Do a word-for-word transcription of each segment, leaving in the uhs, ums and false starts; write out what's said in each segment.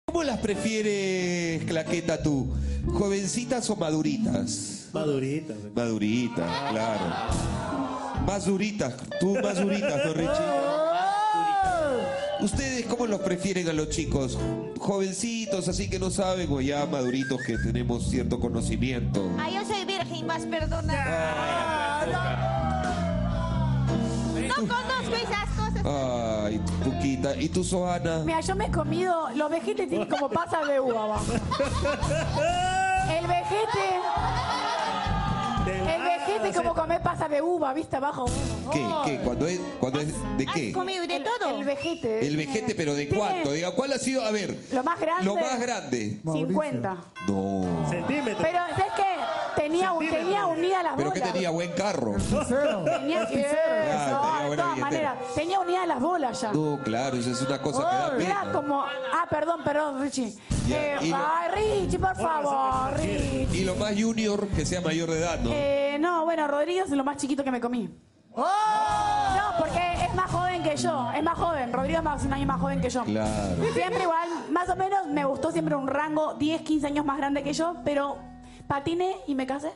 ¿Cómo las prefieres, Claqueta, tú? ¿Jovencitas o maduritas? Maduritas. Maduritas, claro. Más duritas, tú más duritas, ¿no, Richie? ¿Ustedes cómo los prefieren a los chicos? ¿Jovencitos, así que no saben, o ya maduritos que tenemos cierto conocimiento? Ay, yo soy virgen, más perdona. No conozco esas cosas. Ay, Tuquita. ¿Y tú, Soana? Mira, yo me he comido los vejetes tienen como pasas de uva abajo. El vejete. El vejete como comer pasas de uva, ¿viste? Abajo. ¿Qué? ¿Qué? ¿Cuándo es? ¿Cuándo es? ¿De qué? ¿Has comido de todo? El vejete. El vejete, pero ¿de Tiene- cuánto? Diga, ¿cuál ha sido? A ver. Lo más grande. Lo más grande. cincuenta. No. Centímetros. Pero, ¿sabes qué? Tenía, tenía unidas las Pero bolas. que tenía buen carro. Tenía que Claro, tenía de buena todas billetera. maneras. Tenía unidas las bolas ya. No, claro, eso es una cosa que da Era pena. como... Ah, perdón, perdón, Richie. Ya, Eh, y lo- Ay, Richie, por favor, Richie. Y lo más junior, que sea mayor de edad, ¿no? Eh, no, bueno, Rodrigo es lo más chiquito que me comí. No, porque es más joven que yo. Es más joven. Rodrigo es más, un año más joven que yo. Claro. Siempre igual, más o menos, me gustó siempre un rango diez, quince años más grande que yo, pero patiné y me casé.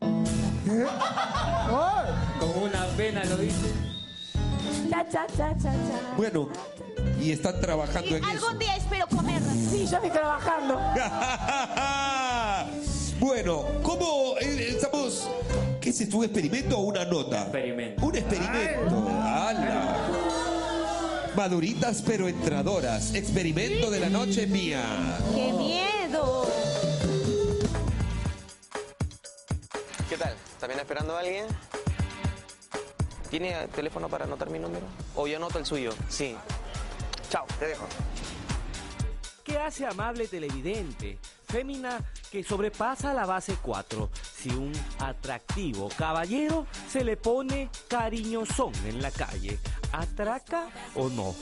Con una pena lo dice. Cha, cha, cha, cha, cha. Bueno, y están trabajando en eso. Algún día espero comer. Sí, yo estoy trabajando. Bueno, ¿cómo eh, estamos? ¿Qué es esto? ¿Un experimento o una nota? Experimento. Un experimento. ¡Hala! Maduritas pero entradoras. Experimento de la noche mía. ¡Qué miedo! ¿Qué tal? ¿También esperando a alguien? ¿Tiene teléfono para anotar mi número? ¿O yo anoto el suyo? Sí. Chao, te dejo. ¿Qué hace amable televidente? Fémina que sobrepasa la base cuatro. Si un atractivo caballero se le pone cariñosón en la calle, ¿atraca o no?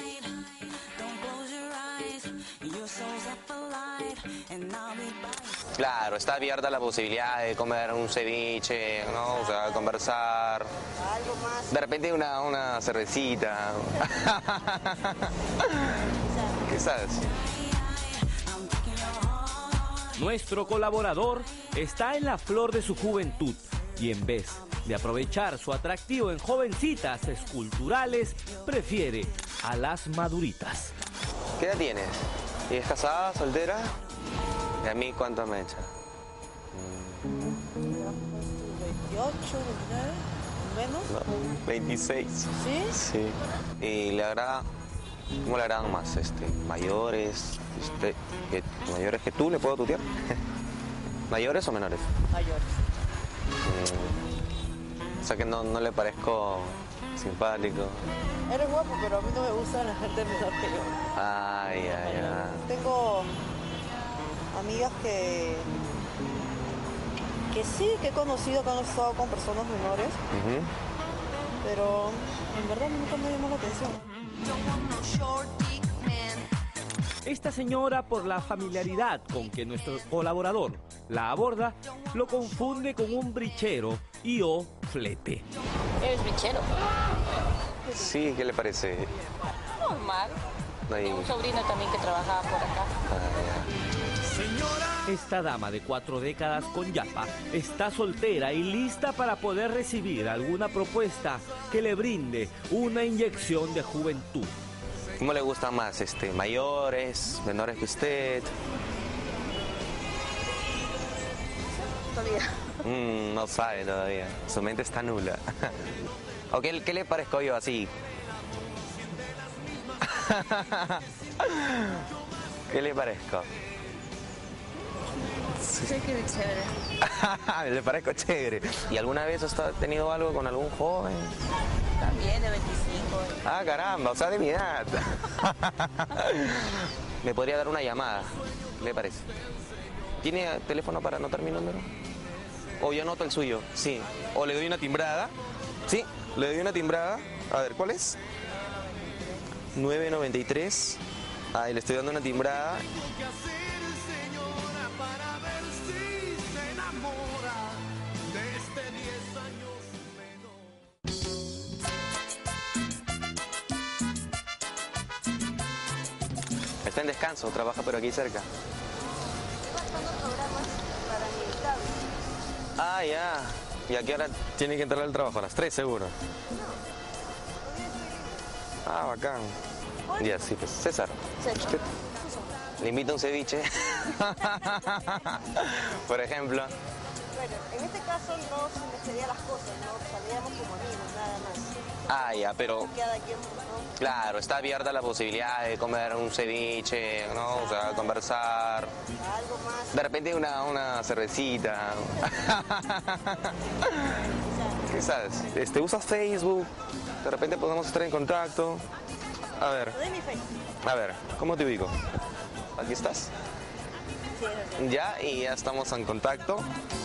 Claro, está abierta la posibilidad de comer un ceviche, ¿no? O sea, conversar. De repente una, una cervecita. ¿Qué sabes? Nuestro colaborador está en la flor de su juventud y en vez de aprovechar su atractivo en jovencitas esculturales, prefiere a las maduritas. ¿Qué edad tienes? ¿Y es casada, soltera? ¿Y a mí cuánto me echa? veintiocho, veintinueve, menos. No, veintiséis. ¿Sí? Sí. ¿Y le agrada? ¿Cómo le agradan más? Este, ¿Mayores? Este, que- ¿Mayores que tú? ¿Le puedo tutear? ¿Mayores o menores? Mayores. Mm, o sea que no, no le parezco simpático. Eres guapo, pero a mí no me gusta la gente menor que yo. Ay, ay, ay. Tengo amigas que que sí, que he conocido, que han estado con personas menores, Ujú. pero en verdad nunca me llamó la atención. Esta señora, por la familiaridad con que nuestro colaborador la aborda, lo confunde con un brichero y o flete. ¿Eres bichero? Sí, ¿qué le parece? Normal. Ahí. Tengo un sobrino también que trabajaba por acá. Esta dama de cuatro décadas con yapa está soltera y lista para poder recibir alguna propuesta que le brinde una inyección de juventud. ¿Cómo le gusta más? Este, ¿Mayores? ¿Menores que usted? Todavía. Mm, no sabe todavía. Su mente está nula. ¿O qué, qué le parezco yo así? ¿Qué le parezco? Sí, que chévere. Le parezco chévere. ¿Y alguna vez has tenido algo con algún joven? También de veinticinco. Ah, caramba, o sea, de mi edad. Me podría dar una llamada, ¿qué le parece? ¿Tiene teléfono para anotar mi número? ¿O yo anoto el suyo? Sí. ¿O le doy una timbrada? Sí, le doy una timbrada. A ver, ¿cuál es? nueve noventa y tres. Ahí le estoy dando una timbrada. ¿Está en descanso, trabaja por aquí cerca. Ah, ya. ¿Y a qué hora tiene que entrar al trabajo? A las tres, seguro. Ah, bacán. Ya, sí, pues. César. ¿Usted? Le invito a un ceviche. Por ejemplo. Bueno, en este caso no se me excedía las cosas, no salíamos como amigos, nada más. Ah, ya, pero... Cada quien, ¿no? Claro, está abierta la posibilidad de comer un ceviche, ¿no? O sea, conversar. Algo más. De repente una, una cervecita. ¿Qué sabes? Este, ¿usas Facebook? De repente podemos estar en contacto. A ver. ¿Te doy mi Facebook? A ver, ¿cómo te ubico? ¿Aquí estás? Sí, es verdad. Ya, y ya estamos en contacto.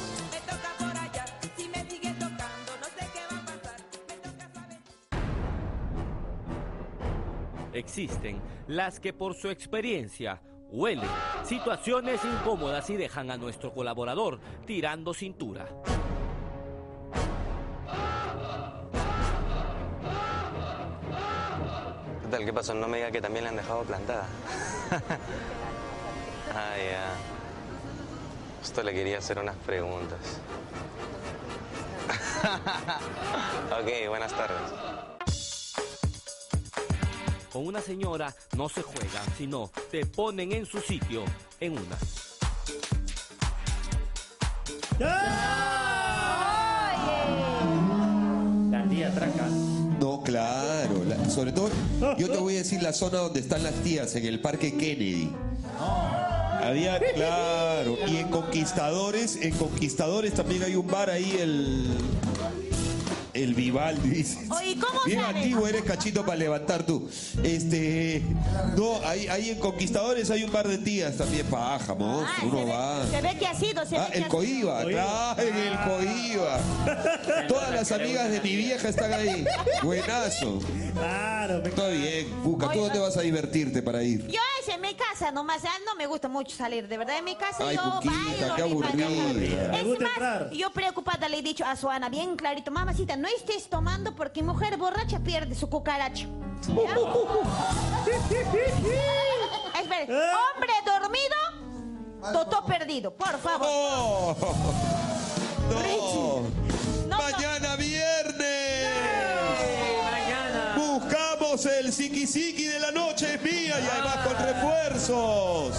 Existen las que por su experiencia huelen situaciones incómodas y dejan a nuestro colaborador tirando cintura. ¿Qué tal? ¿Qué pasó? No me diga que también le han dejado plantada. Ah, ya. Justo le quería hacer unas preguntas. Ok, buenas tardes. Con una señora no se juega, sino te ponen en su sitio en una. La tía traca. No, claro. la- sobre todo, yo te voy a decir la zona donde están las tías, en el Parque Kennedy. Había, claro. Y en Conquistadores, en Conquistadores también hay un bar ahí, el... El Vivaldi, dices. Oye, ¿cómo Bien sabes? antiguo, eres cachito para levantar tú. Este. No, ahí, ahí en Conquistadores hay un bar de tías también, paja, monstruo. Ah, Uno se, ve, va. se ve que ha sido. Se Ah, ve que el ha Coiba, claro, en el Coiba. Todas las amigas de mi vieja están ahí. Buenazo. Claro, me... Está bien, Cuca, ¿tú dónde vas a divertirte para ir? Yo es en mi casa nomás, ah, no me gusta mucho salir, de verdad, en mi casa Ay, yo Cuquita, bailo. qué mi aburrida. pareja. Me Es gusta más, entrar. yo preocupada le he dicho a su Ana, bien clarito, mamacita, no estés tomando porque mujer borracha pierde su cucaracha. ¿Ya? Espere, hombre dormido, totó perdido, por favor. ¡Oh! ¡No! No, ¡Mañana viernes! Mañana. Buscamos el Siki de la noche es mía y además con refuerzos.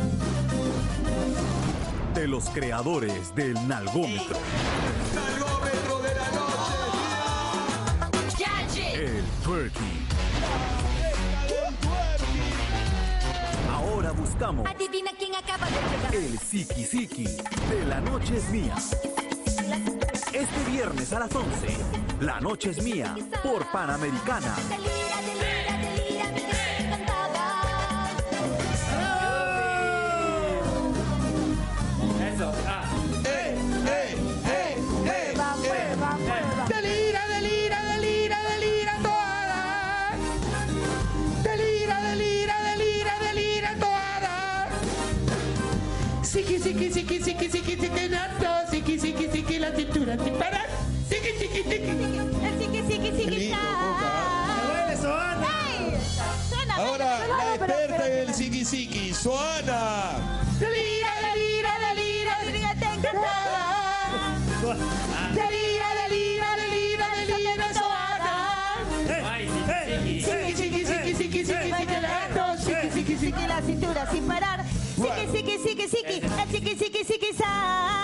De los creadores del Nalgómetro. Nalgómetro de la noche. El Twerking. Ahora buscamos Adivina quién acaba de llegar. el Siki Siki de La Noche es Mía. Este viernes a las once, La Noche es Mía por Panamericana. Delira, delira, delira, mi Dios cantaba. Eso. Ah. ¡Eh, eh, eh, eh! Mueva, mueva, mueva. Delira, delira, delira, delira toda. Delira, delira, delira, delira toda. Siki, siki, siki, siki, siki, siki, nato. Siki, siki, siki, la cintura sin parar. Siki, siki, siki. El siqui, siqui, siqui, lindo, sa. ¡Huele, Soana! ¡Ey! Suena, Ahora suena, la pero- experta pero- en el Siki Siki, Suana. Delira, delira, delira, delira, te encantada. Delira, delira, delira, delira, Suana. Ay, ¡Eh! sí, sí. ¡Eh! Siki, siki, siki, siki, siki, siki, la dos. Siki, siki, siki, la cintura sin parar. Siki, siki, siki, siki, el siki, siki, siki, sa.